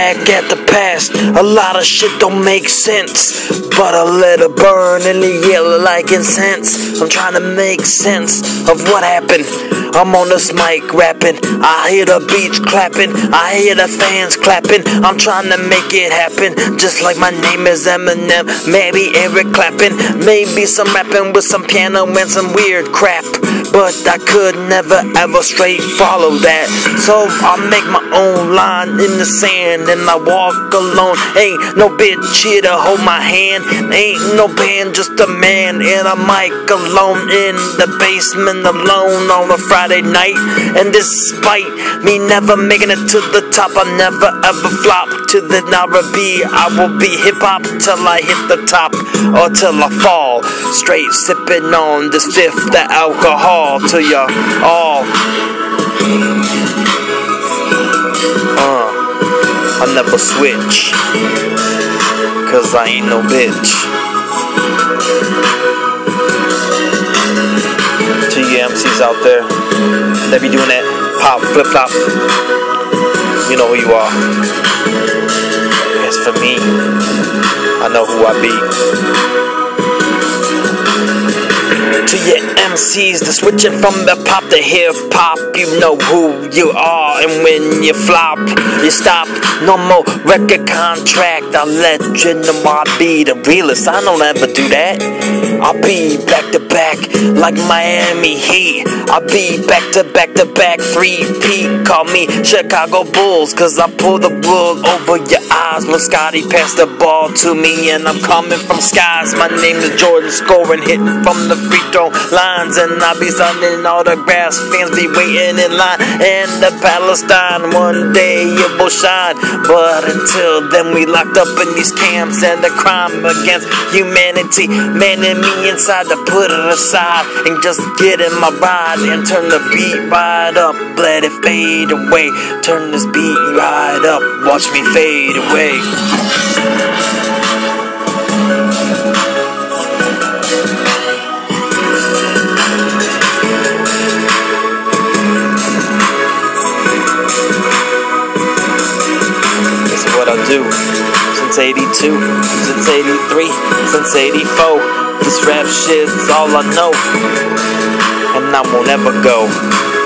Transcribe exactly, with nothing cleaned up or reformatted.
back at the past, a lot of shit don't make sense, but I let it burn in the yellow like incense. I'm trying to make sense of what happened. I'm on this mic rapping, I hear the beats clapping, I hear the fans clapping. I'm trying to make it happen, just like my name is Eminem. Maybe Eric Clapton, maybe some rapping with some piano and some weird crap, but I could never ever straight follow that. So I make my own line in the sand and I walk alone. Ain't no bitch here to hold my hand, ain't no band, just a man and a mic alone in the basement alone on a Friday night. And despite me never making it to the top, I never ever flop to the R and B. I will be hip hop till I hit the top or till I fall. Straight sipping on this fifth the alcohol till you all. Uh, I never switch, cause I ain't no bitch. To you M Cs out there that be doing that pop, flip flop, you know who you are. As for me, I know who I be. To your M Cs, the switching from the pop to hip hop, you know who you are. And when you flop, you stop. No more record contract. I'll let you know I be the realest. I don't ever do that. I'll be back to back like Miami Heat. I'll be back to back to back three-peat. Call me Chicago Bulls, cause I pull the wool over your eyes when Scotty passed the ball to me. And I'm coming from skies. My name is Jordan, scoring, hitting from the free throw lines. And I'll be signing autographs, fans be waiting in line. And the Palestine, one day it will shine. But until then we locked up in these camps, and the crime against humanity, man and me inside to put it aside and just get in my ride and turn the beat right up, let it fade away. Turn this beat right up, watch me fade away. This is what I do since eighty-two, since eighty-three, since eighty-four. This rap shit's all I know, and I won't ever go.